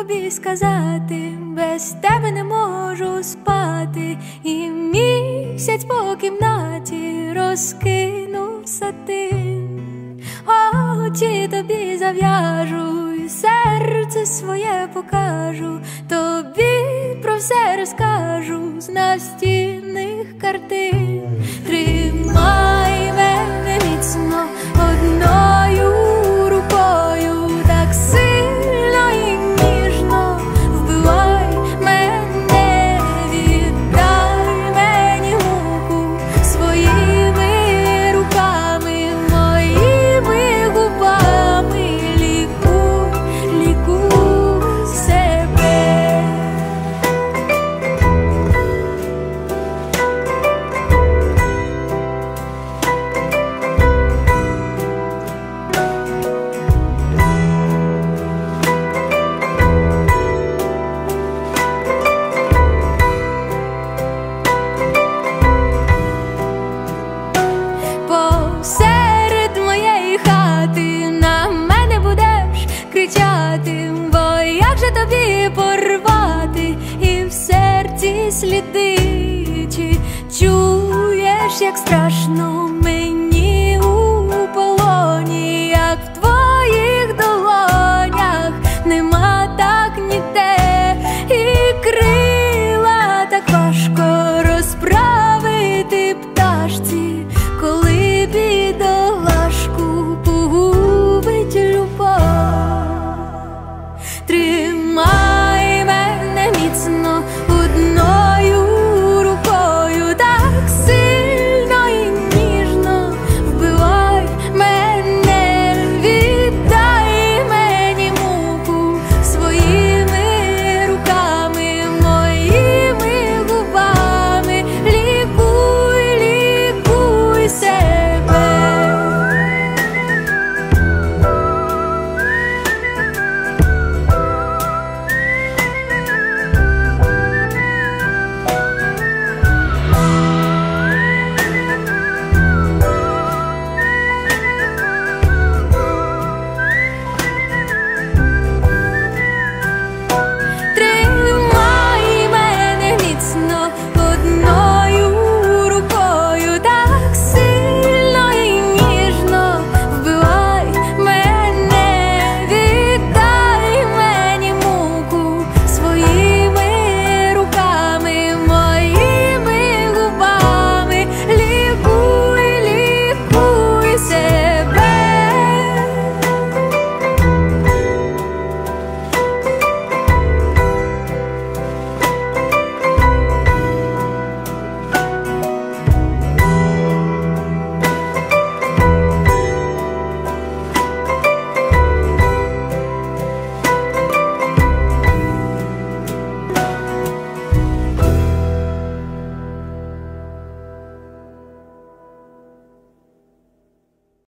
тобі сказати, без тебе не можу спати, і місяць по кімнаті розкинув сатин. Очі тобі зав'яжу, і серце своє покажу, тобі про все розкажу з настінних картин. Тримай мене міцно одною рукою, так сильно і ніжно вбивай мене, віддай мені муку своїми руками, моїми губами, лікуй себе. Посеред моєї хати на мене будеш кричати, бо як же тобі порвати і в серці сліди? Чи чуєш, як страшно мені?